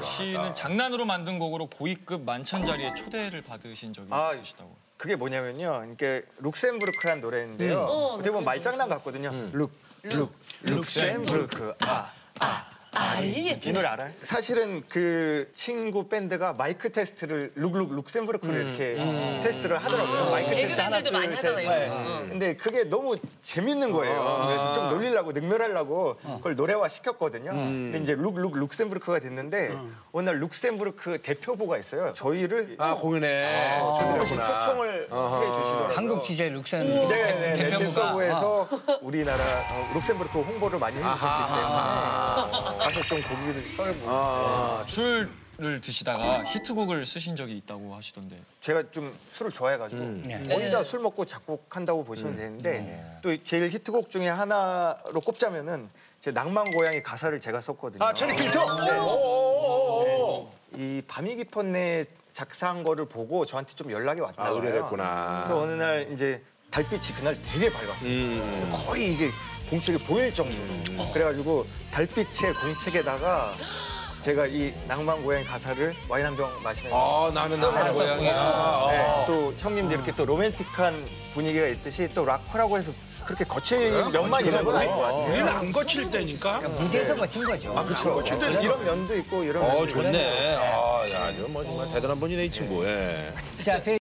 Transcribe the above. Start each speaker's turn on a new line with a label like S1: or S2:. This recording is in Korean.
S1: 씨는 장난으로 만든 곡으로 고위급 만찬 자리에 초대를 받으신 적이 있으시다고.
S2: 그게 뭐냐면요. 그러니까 룩셈부르크라는 노래인데요. 어떻게 보면 말장난 같거든요. 룩셈부르크. 이 노래 알아요? 사실은 그 친구 밴드가 마이크 테스트를 룩셈부르크를 이렇게 테스트를 하더라고요. 마이크 테스트 하나,
S3: 개그맨들도 많이 하잖아요.
S2: 근데 그게 너무 재밌는 거예요. 그래서 좀 놀리려고 능멸하려고 그걸 노래화 시켰거든요. 근데 이제 룩셈부르크가 됐는데 어느 날 룩셈부르크 대표부가 있어요. 저희를
S4: 공연에
S2: 혹시 초청을 해주시더라고요.
S5: 한국 주재 룩셈부르크
S2: 대표부에서 우리나라 룩셈부르크 홍보를 많이 해주셨기 때문에 가서 좀 고기를 썰고
S1: 술을 드시다가 히트곡을 쓰신 적이 있다고 하시던데.
S2: 제가 좀 술을 좋아해가지고 거의 다 술 먹고 작곡한다고 보시면 되는데 또 제일 히트곡 중에 하나로 꼽자면은 제 낭만 고양이 가사를 제가 썼거든요.
S4: 체리 필터?
S2: 네. 이 밤이 깊었네 작사한 거를 보고 저한테 좀 연락이 왔다고요.
S4: 의뢰했구나.
S2: 그래서 어느 날 이제 달빛이 그날 되게 밝았어요. 거의 이게 공책이 보일 정도로. 그래가지고 달빛의 공책에다가 제가 이 낭만 고양이 가사를 와인 한 병 마시면서
S4: 나는 낭만 고양이야.
S2: 네, 또 형님들 이렇게 또 로맨틱한 분위기가 있듯이 또 락커라고 해서 그렇게 거칠 면만 있는 건 아닌 것 같아요.
S6: 우리는 안 거칠 때니까.
S5: 무대에서 거친 거죠.
S2: 그렇죠. 이런 면도 있고 이런 면도 있고.
S4: 좋네. 야, 이거 뭐 정말 대단한 분이네, 이 친구. 예.
S5: 자,